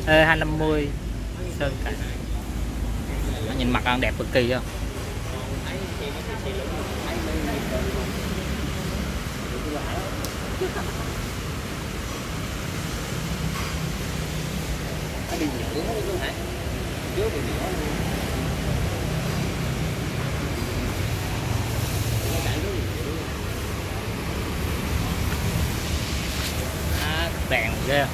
E250 sơn cảnh. Nhìn mặt ăn đẹp cực kỳ không? Nó đi nhựa hết luôn hả? Trước bị nhựa luôn. Đèn ghê.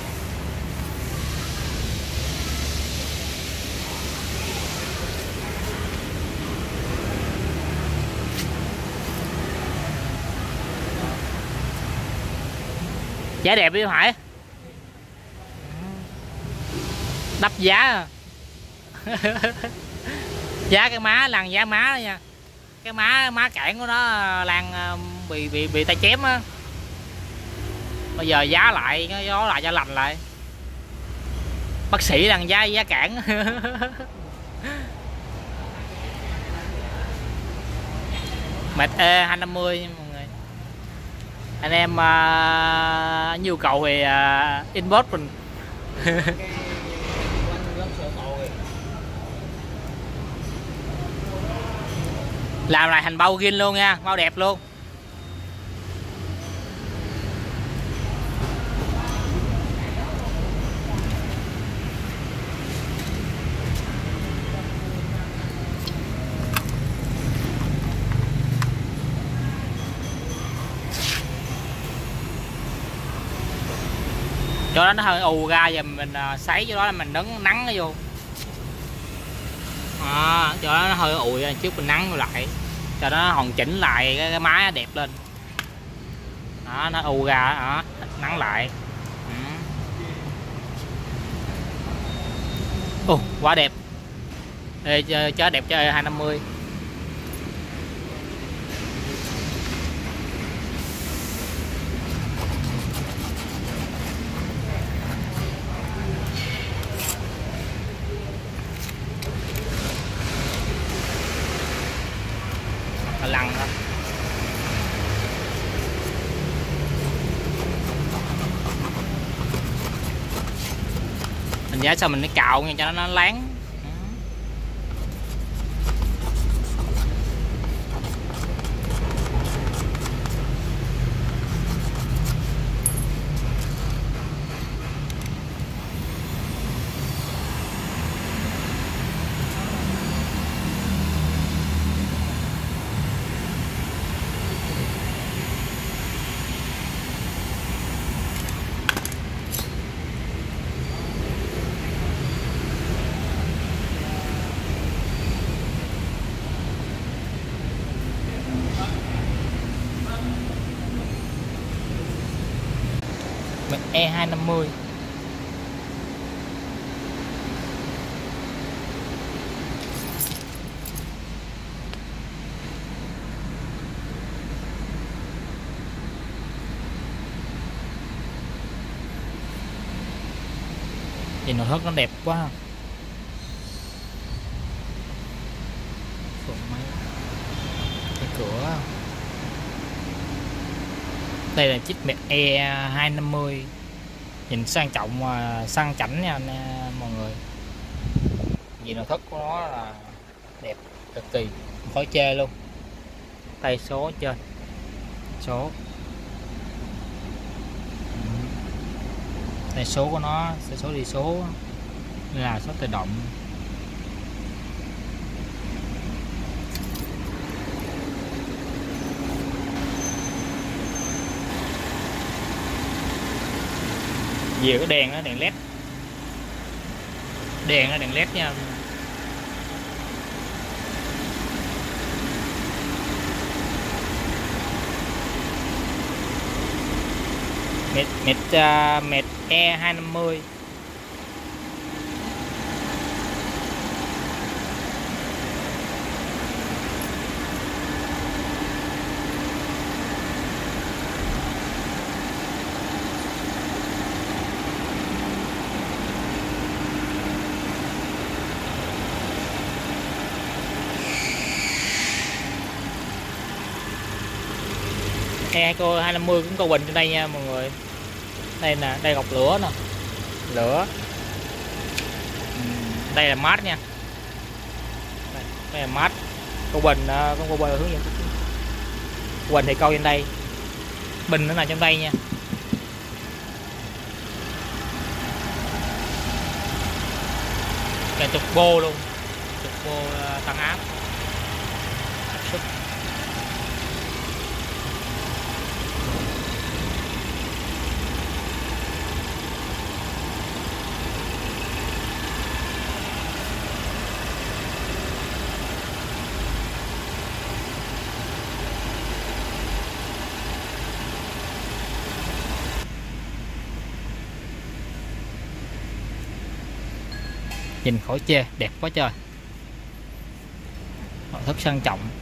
Giá đẹp đi Hải. Đắp giá à. Giá cái má lằn giá má đó nha. Cái má cản của nó lằn bị tay chém á. Bây giờ giá lại, gió lại cho lành lại. Bác sĩ lằn giá cản. Mệt E250 mọi người. Anh em nhu cầu thì inbox mình. Làm lại thành bao gin luôn nha, bao đẹp luôn. Cho đó nó hơi ù ra, giờ mình sấy cho đó là mình nắng nó vô. Cho đó nó hơi ù ra trước mình nắng lại cho nó hoàn chỉnh lại cái máy đẹp lên. Đó, nó ù ra đó, nắng lại. Quá đẹp. Ê, chó đẹp cho E250. Lăn đó. Mình giá sao mình cạo nha cho nó láng. E250. Nhìn nội thất nó đẹp quá. Cái cửa. Đây là chiếc Merc E250. Nhìn sang trọng và sang chảnh nha mọi người. Nhìn nội thất của nó là đẹp cực kỳ, không khỏi chê luôn. Tay số trên số, tay số của nó sẽ số đi số là số tự động. Về cái đèn đó, đèn led, đèn led nha. Merc E250. E250 cũng có bình trên đây nha mọi người. Đây nè, đây gọc lửa nè, lửa Đây là mát nha, đây là mát. Cô bình con cô bình hướng dẫn bình thì câu trên đây, bình nó nằm trong đây nha. Cái trục bô luôn, trục bô tăng áp suất. Nhìn khỏi chê, đẹp quá trời, nội thất sang trọng.